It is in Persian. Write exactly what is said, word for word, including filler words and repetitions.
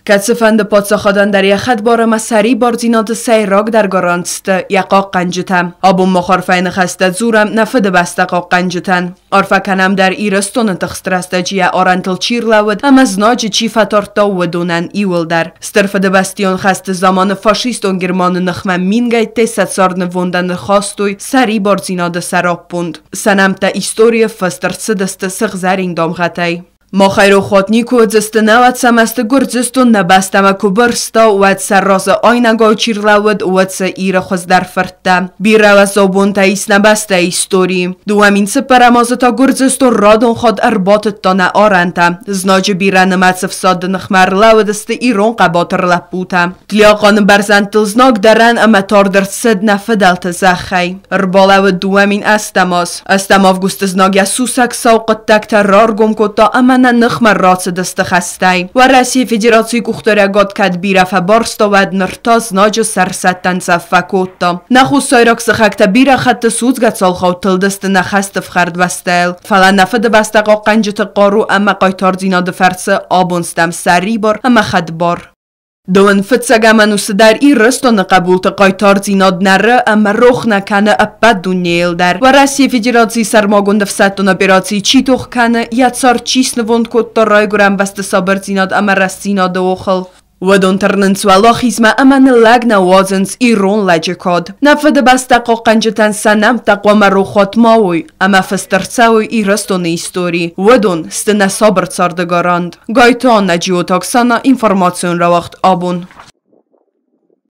Katsefande podsakhadan der yachad barama sari barzinad sayrag der garantste yaqaq qanjitam. Abun mokharfayn khasta zuram nafad bastaqaq qanjitan. Arfakanam der iraston txtrastajiya orantal chirlawad amaznaj chifatorta wadunan iwil der. Sterfade bastion khasta zaman faschist und german nakhman mingay tesat sarn wundan khastoy sari barzinad sarapund. Sanamta historia fastertsdast sgzaring domghatay. ما خیرو خودنی کو زستنا و سمست گرزستون نبستم کو برستا و سر راز آینگاه چیرلود و سر ایر خوز در فرته بیره و زبون تا ایس نبسته ایستوری دوامین سپر مازتا گرزستون رادون خود ارباطت تا نه آرنته زناج بیره نمتصف ساد نخمر لود است ایرون قباتر لپوته تلیاقان برزن تلزناک درن اما تار در صد نفدلت زخی ارباله و دوامین استماس استماف گست زناگ سوسک ساقت تک ترار گم کتا اما نخمر رات دست خستای و رسی فدراسیون کخترگات کد بیرف بارستا و نرتاز ناج سرستن صفکوتا نخو سایرک سخکت بیره خط سوزگت سالخو تل دست نخست فخرد وستل فلا نفد بستقا قنجت قارو اما قایتار زیناد فرس آبونستم سری بار اما خد بار دون فتسگه منوس در ای رستان قبولت قایتار زیناد نره اما روخ نکنه اپد دونیل در و رسی فدراسی سرماگوند فستون اپراسی چی توخ کنه یاد سار چیس نوند کد تا رای گرم بست سابر زیناد اما رست زیناد اوخل و دون ترننس و لاخیزم اما نلگ نوازنس ایرون لجه کاد نفد بستقا قنجتن سنم تقوى مروخات ماوی اما فسترساوی ای رستون ایستوری و دون ستنه سابر ساردگاراند گایتان نجیو تاکسانا اینفرماسیون را وقت آبون